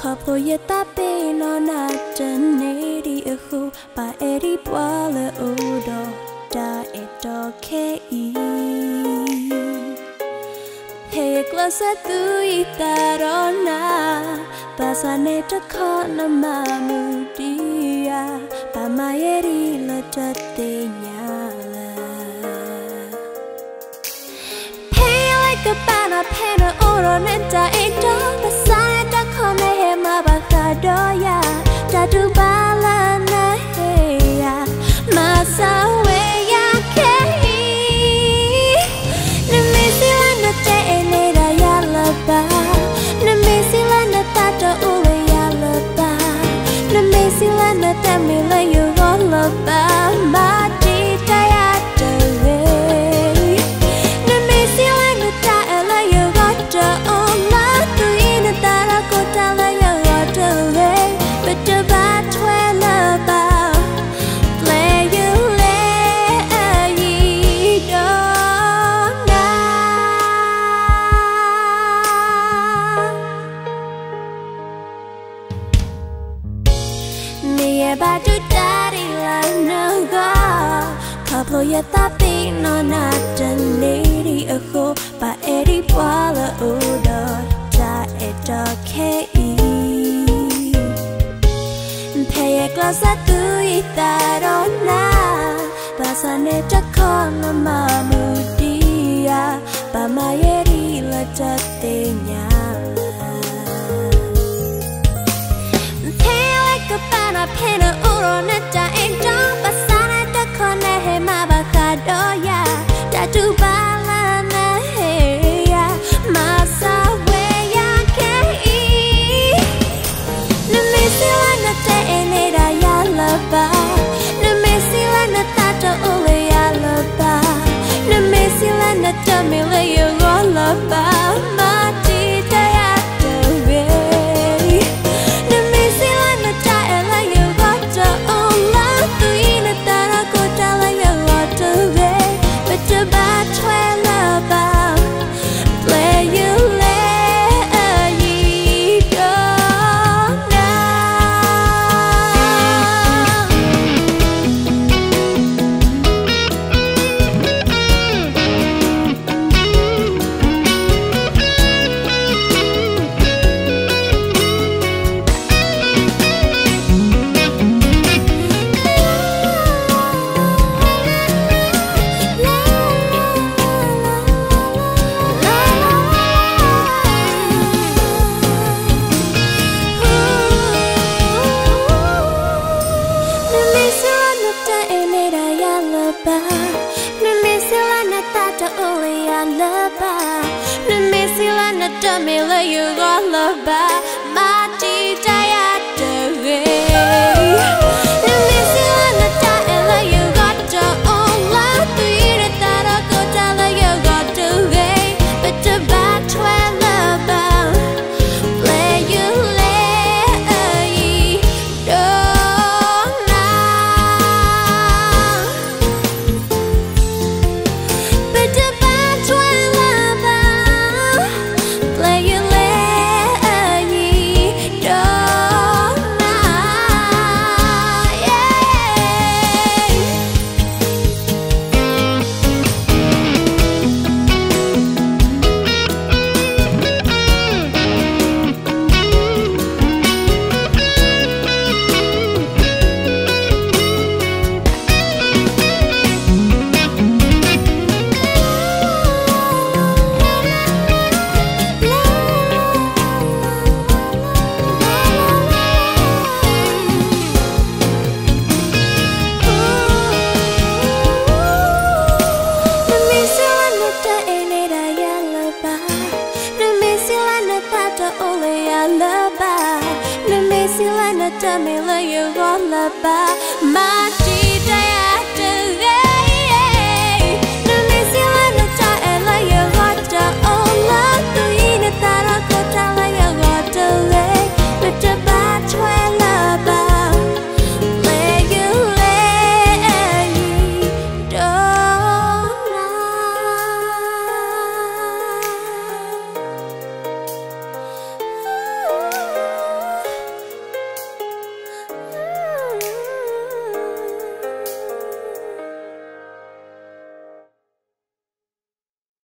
Couple yet that be no not an eighty a who by Eddie Boile Udo da it okay. Hey, a glass at the Tarona, Basaneta Kona Mamudia, by my Eddie La Tatenyala. Pay like a banner, pen or on it, I don't beside the Kone Mabakadoya, Tatu Balana, hey, Masa. About to daddy like no go. Couple yet that be no not a lady a who by Eddie Boile Udo da it okay. Pay a glass at the Tarona, Basaneta Kona Mamudia, by my Eddie La Tatenyala. Pena uroneta enjong pasana da kone he mabakadoya tatu balana he ya masa weya kei numisila na te eneda ya laba numisila na tata ule ya laba numisila na tamile yo laba mati te ya te Tamila you got love by my DJ Tamila you got love by my